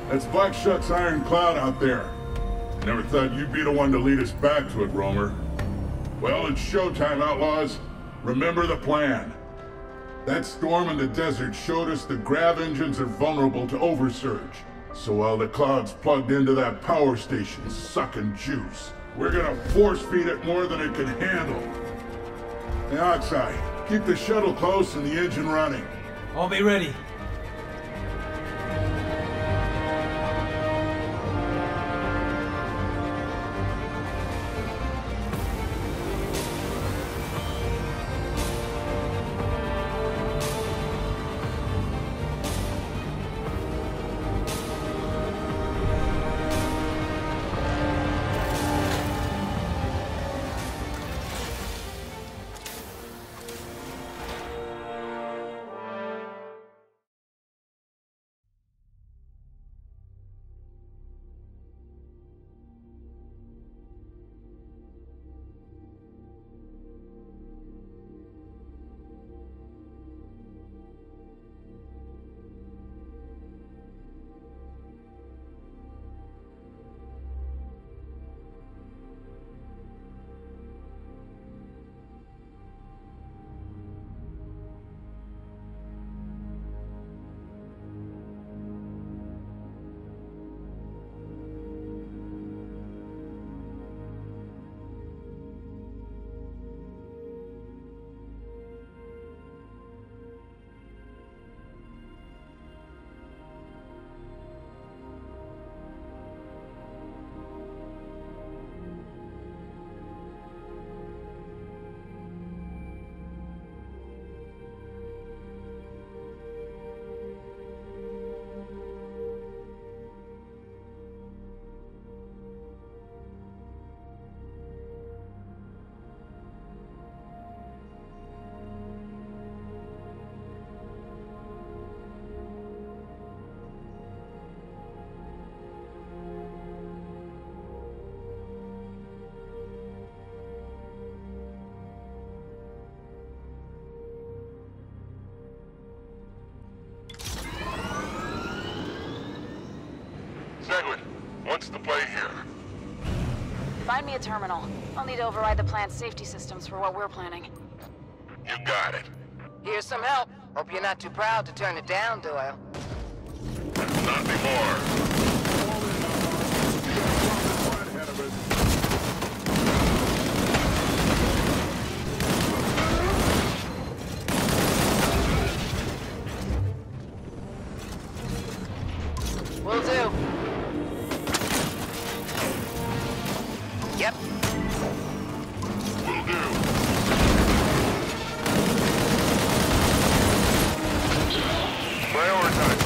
That's Black Shuck's Iron Cloud out there. Never thought you'd be the one to lead us back to it, Romer. Well, it's showtime, outlaws. Remember the plan. That storm in the desert showed us the grav engines are vulnerable to oversurge. So while the Cloud's plugged into that power station sucking juice, we're gonna force feed it more than it can handle. Hey, Oxide, keep the shuttle close and the engine running. I'll be ready. Cegwin, what's the play here? Find me a terminal. I'll need to override the plant's safety systems for what we're planning. You got it. Here's some help. Hope you're not too proud to turn it down, Doyle. Not anymore. Will do. Yep. Will do. Prioritize.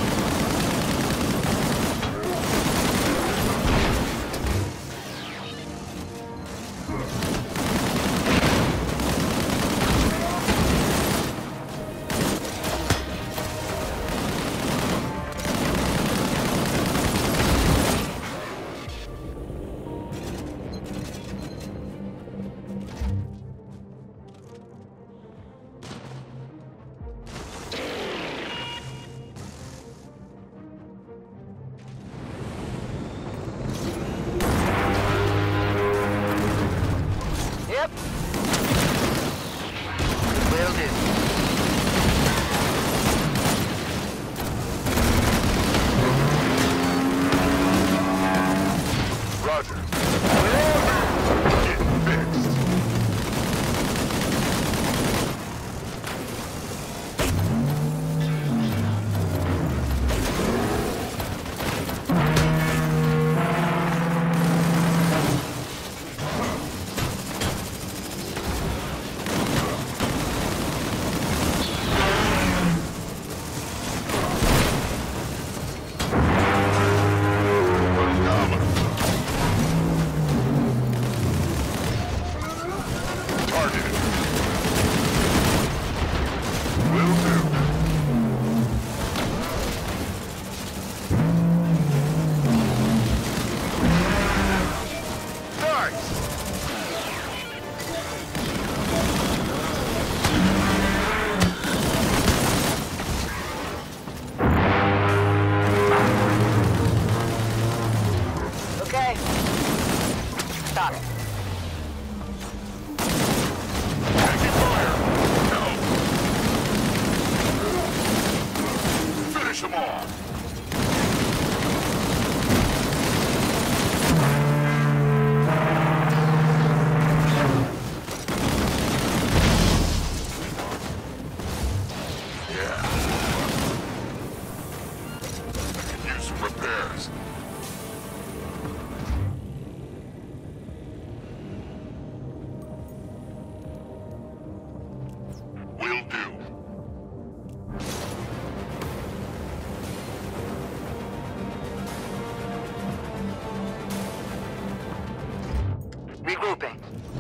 orders. Will do. Regrouping.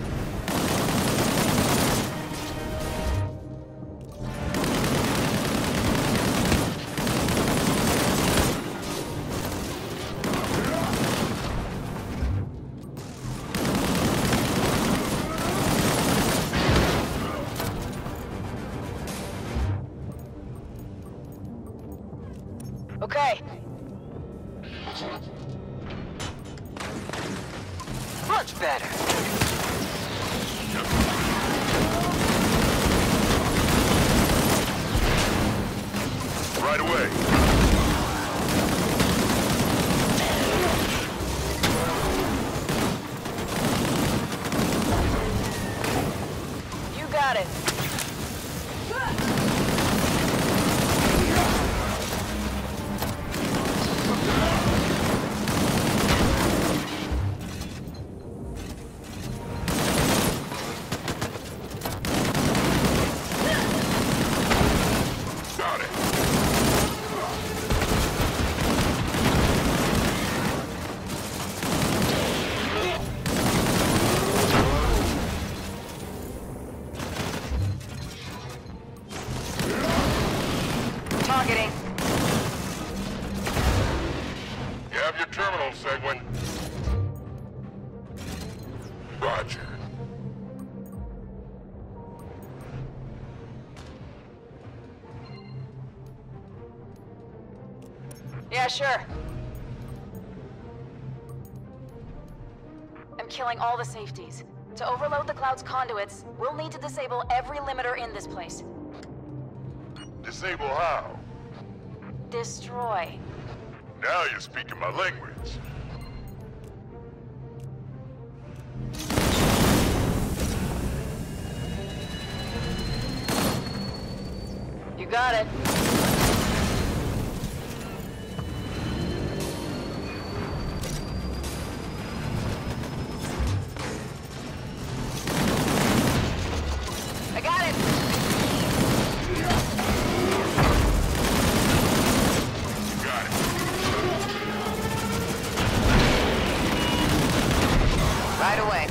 Okay. Much better. Right away. You got it. Got it. Targeting. You have your terminal, Seguin. Roger. Yeah, sure. I'm killing all the safeties. To overload the Cloud's conduits, we'll need to disable every limiter in this place. Disable how? Destroy. Now you're speaking my language. You got it. I got it. Got it. Right away.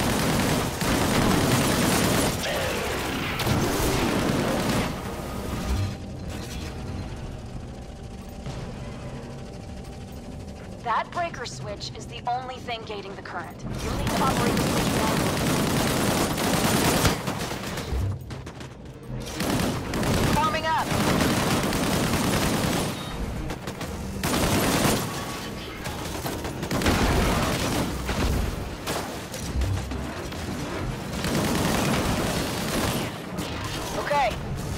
That breaker switch is the only thing gating the current. You'll need to operate the switch manually. Forming up. Okay.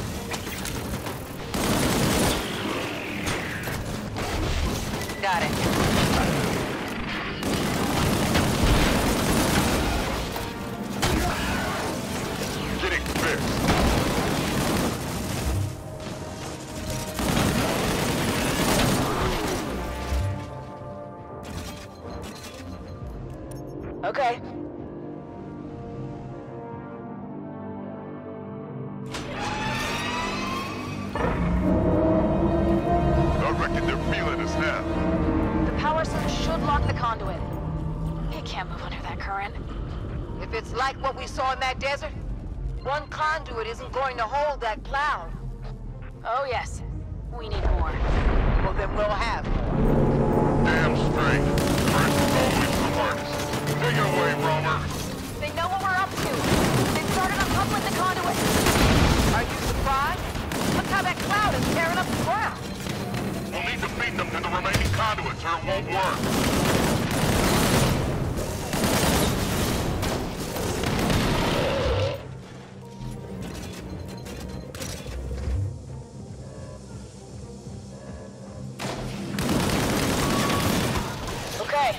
Got it. Getting fixed. Okay. I reckon they're feeling us now. The power surge should lock the conduit. It can't move under that current. If it's like what we saw in that desert, one conduit isn't going to hold that cloud. Oh yes. We need more. Well, then we'll have more. Damn straight. First is always the hardest. Take it away, Romer. They know what we're up to. They've started uncoupling the conduit. Are you surprised? Look how that cloud is tearing up the ground. We'll need to feed them to the remaining conduits or it won't work. Okay.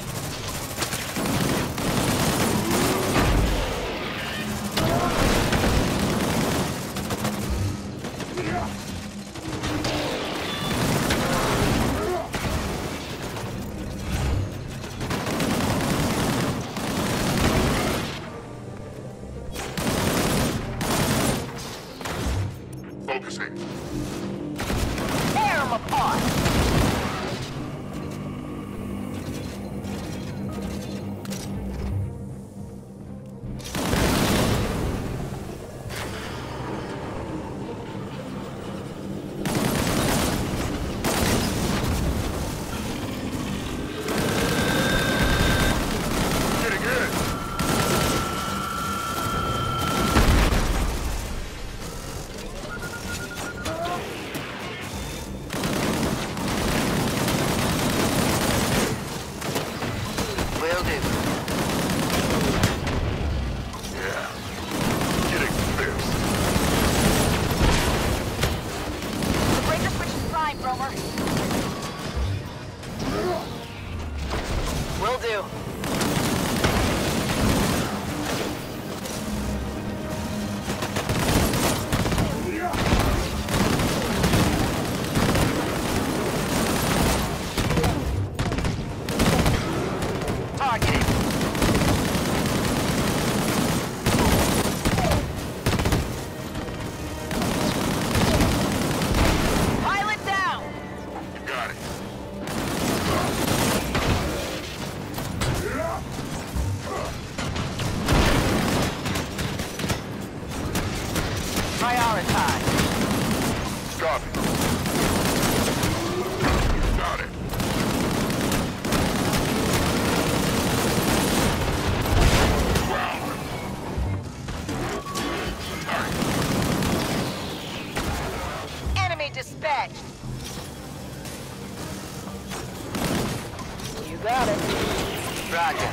do. Targeted. Pilot down. You got it. Prioritize. Copy. Got it. Ground. Enemy dispatched. You got it. Roger.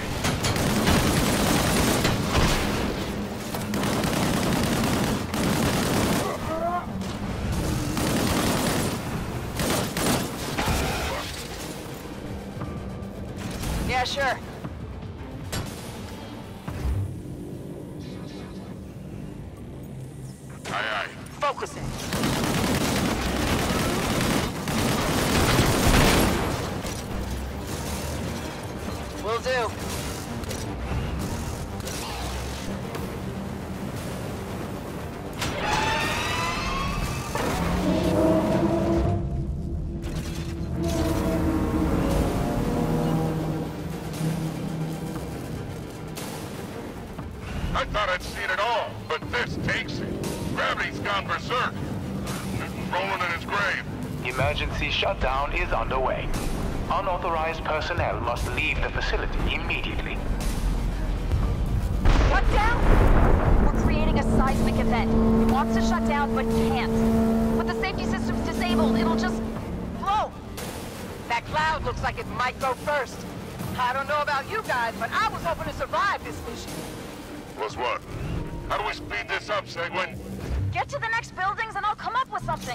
Yeah, sure. Aye, aye. Focusing. Will do. I thought I'd seen it all, but this takes it. Gravity's gone berserk. Newton's rolling in his grave. Emergency shutdown is underway. Unauthorized personnel must leave the facility immediately. Shut down? We're creating a seismic event. It wants to shut down, but can't. With the safety systems disabled, it'll just blow. That cloud looks like it might go first. I don't know about you guys, but I was hoping to survive this mission. Was what? How do we speed this up, Seguin? Get to the next buildings and I'll come up with something.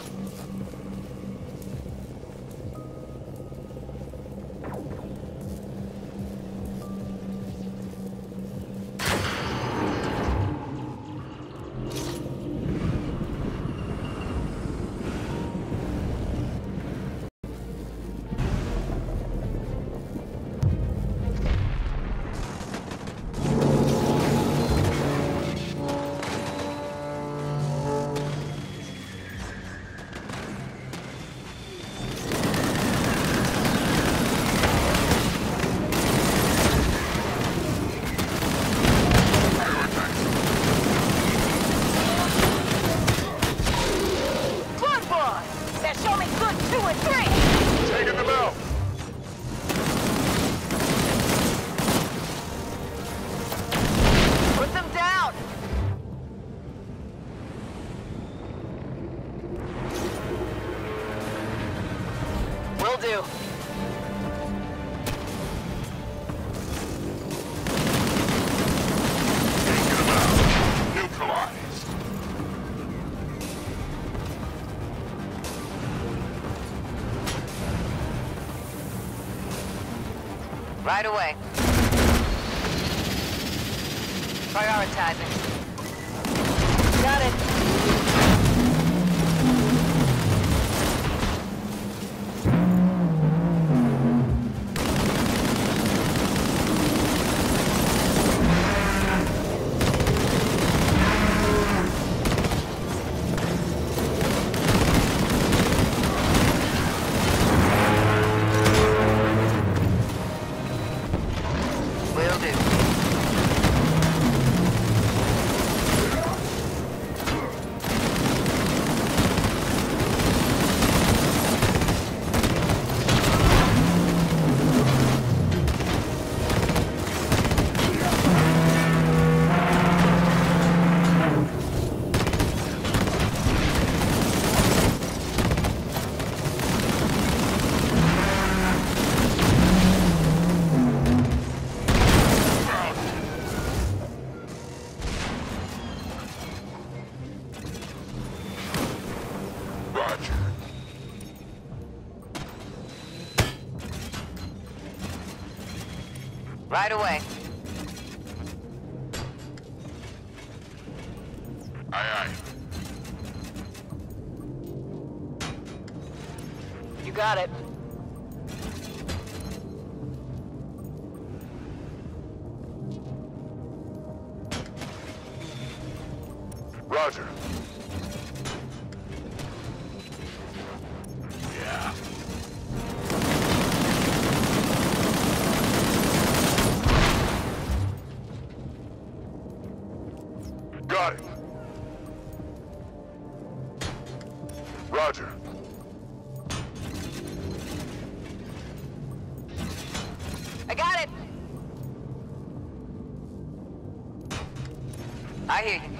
do. Taking them out. Neutralized. Right away. Prioritizing. Got it. Will do. Right away. Aye, aye. You got it. Roger. Yeah. Got it. Roger. I got it. I hear you.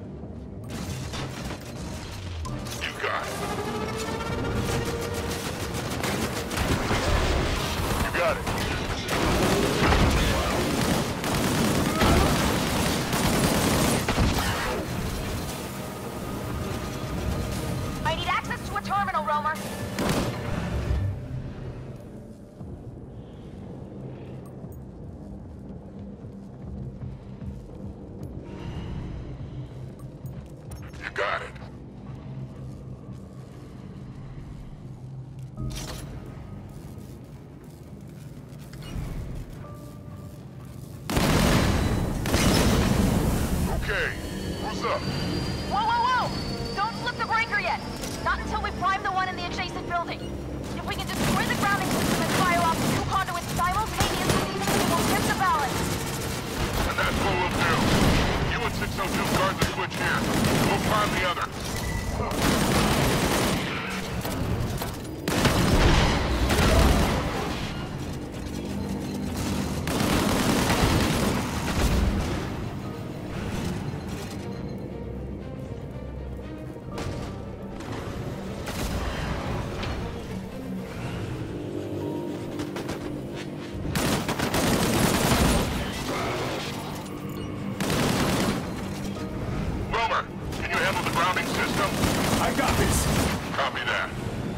You got it. You got it. I need access to a terminal, Romer. You got it. Okay, who's up? Whoa, whoa, whoa! Don't flip the breaker yet! Not until we prime the one in the adjacent building. If we can destroy the grounding system and fire off two conduits simultaneously, it will tip the balance. And that's what we'll do. You and 602 guard the switch here. We'll prime the other. Romer, can you handle the grounding system? I got this. Copy that.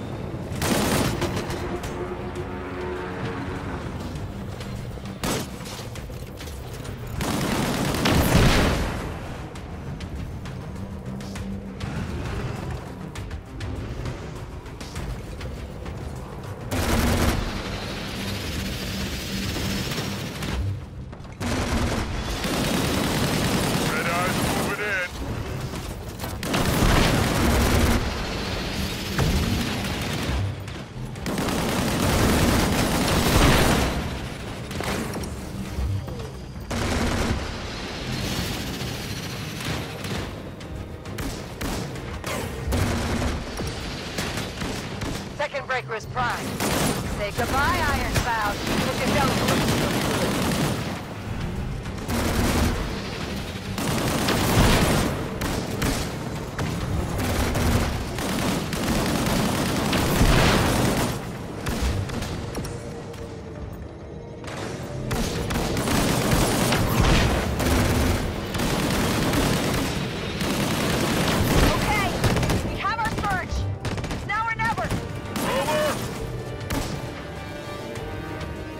Red eyes moving in. Second breaker is prime. Say goodbye, Iron Cloud. Look at those. Okay, we have our surge. It's now or never. Romer!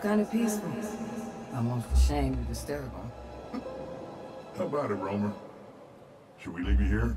kind of peaceful. Almost ashamed and hysterical. How about it, Romer? Should we leave you here?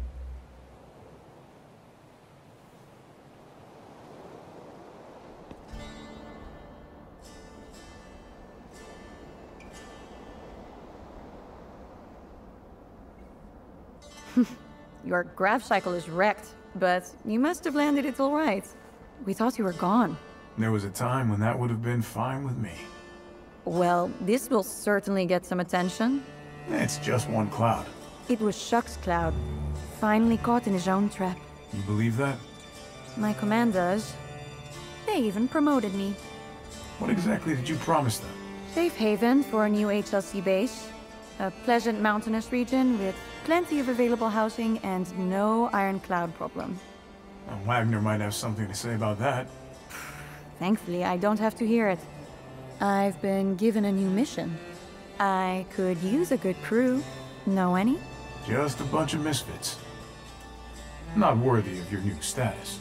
Your grav cycle is wrecked, but you must have landed it all right. We thought you were gone. There was a time when that would have been fine with me. Well, this will certainly get some attention. It's just one cloud. It was Shuck's Cloud, finally caught in his own trap. You believe that? My command does. They even promoted me. What exactly did you promise them? Safe haven for a new HLC base. A pleasant mountainous region with plenty of available housing and no Iron Cloud problem. Well, Wagner might have something to say about that. Thankfully, I don't have to hear it. I've been given a new mission. I could use a good crew. Know any? Just a bunch of misfits. Not worthy of your new status.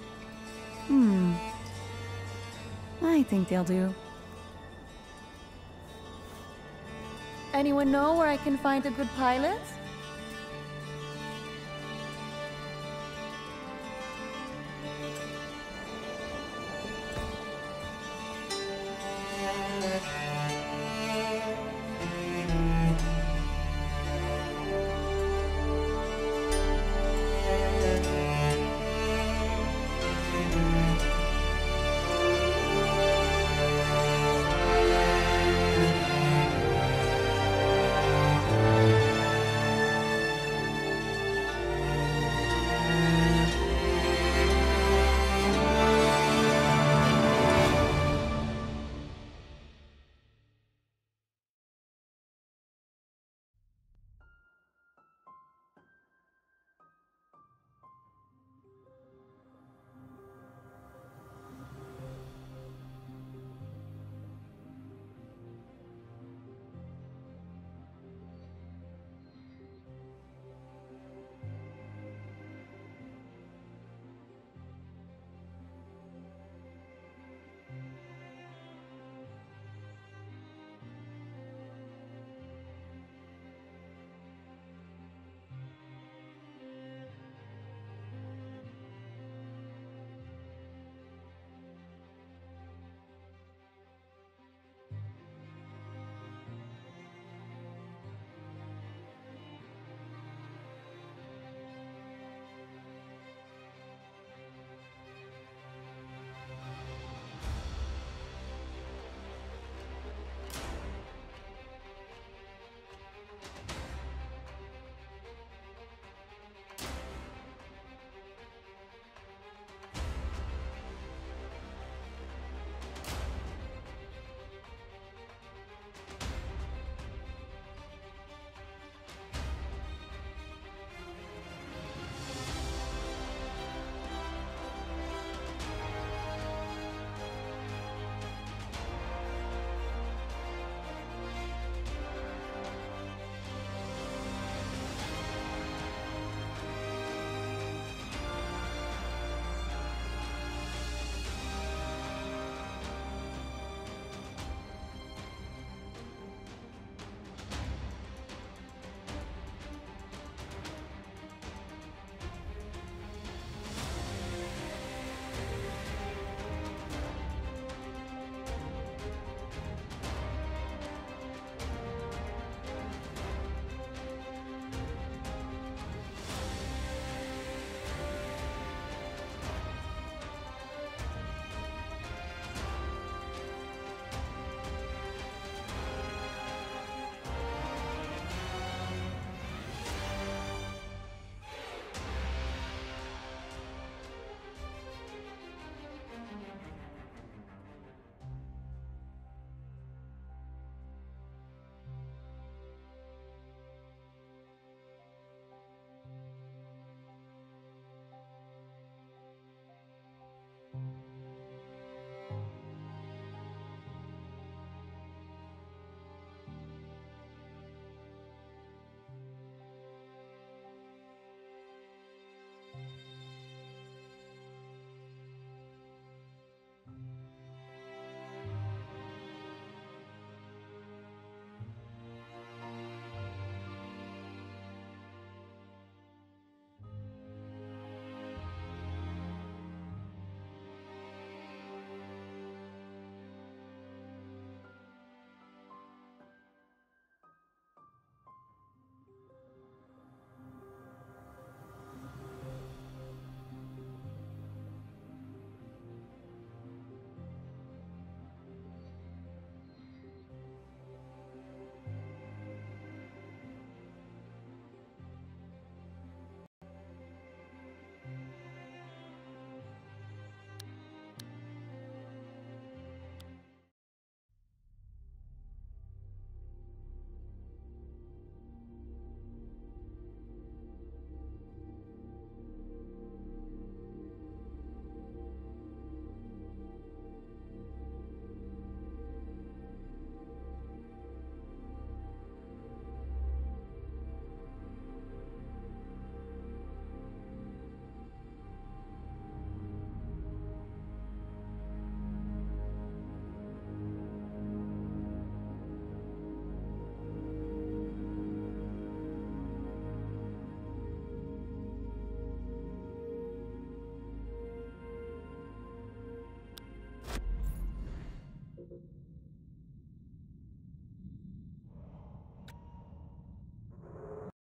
I think they'll do. Anyone know where I can find a good pilot?